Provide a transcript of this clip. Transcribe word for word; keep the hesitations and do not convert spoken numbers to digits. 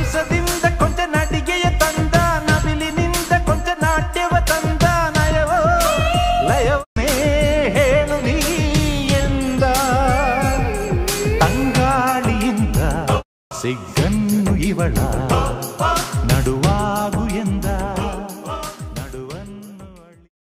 ಹಂಸದಿಂದ ಕೊಂಚ ನಡಿಗೆಯ ತಂದ, ನವಿಲಿನಿಂದ ಕೊಂಚ ನಾಟ್ಯವ ತಂದ, ನಯವೋ ಲಯವೇ ಹೇಳು ನೀ ಎಂದ, ತಂಗಾಳಿಯಿಂದ ಸಿಗ್ಗನ್ನು ಇವಳ